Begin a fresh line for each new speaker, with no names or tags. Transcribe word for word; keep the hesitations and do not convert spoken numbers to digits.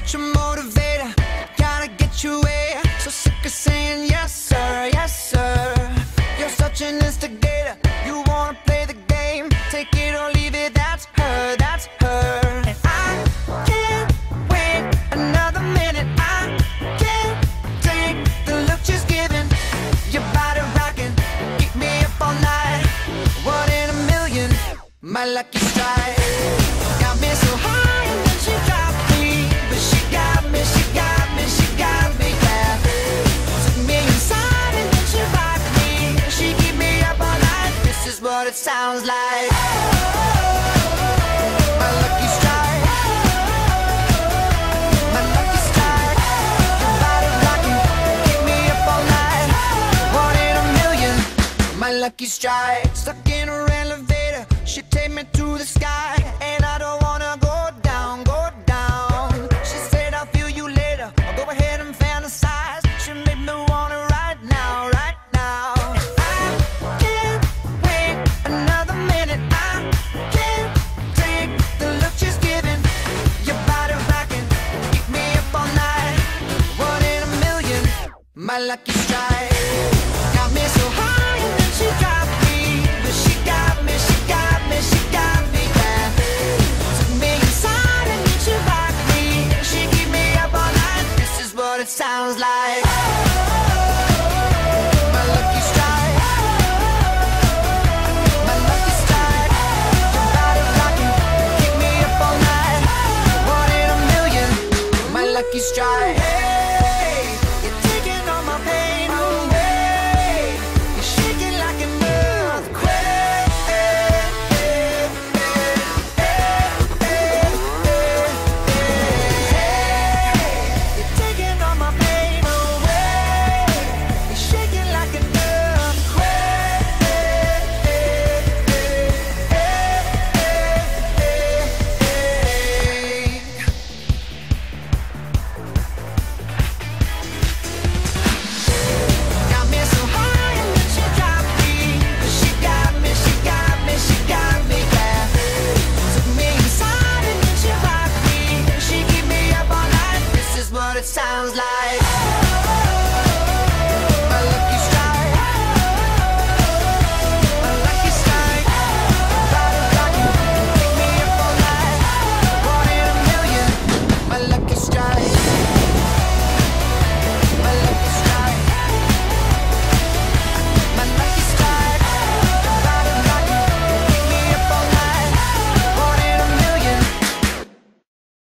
such a motivator, gotta get your way. So sick of saying yes sir, yes sir. You're such an instigator, you wanna play the game. Take it or leave it, that's her, that's her. And I can't wait another minute. I can't take the look she's giving. Your body rocking, keep me up all night. One in a million, my lucky strike. Got me so high and then she dropped me, but she got me, she got me, she got me, yeah. Took me inside and then she rocked me. She keep me up all night. This is what it sounds like. My lucky strike, my lucky strike. Your body rocking, keep me up all night. One in a million, my lucky strike. Stuck in her elevator, she take me to the sky, and I don't wanna go down, go down. She said I'll feel you later, I'll go ahead and fantasize. She made me wanna right now, right now. And I can't wait another minute. I can't take the look she's giving. Your body rocking, keep me up all night. One in a million, my lucky strike. Got me so high and then she dropped me, but she got me, she got me, she got me, yeah. Took me inside and then she rocked me. She keep me up all night. This is what it sounds like. My lucky strike, my lucky strike. Your body rocking, keep me up all night. One in a million, my lucky strike.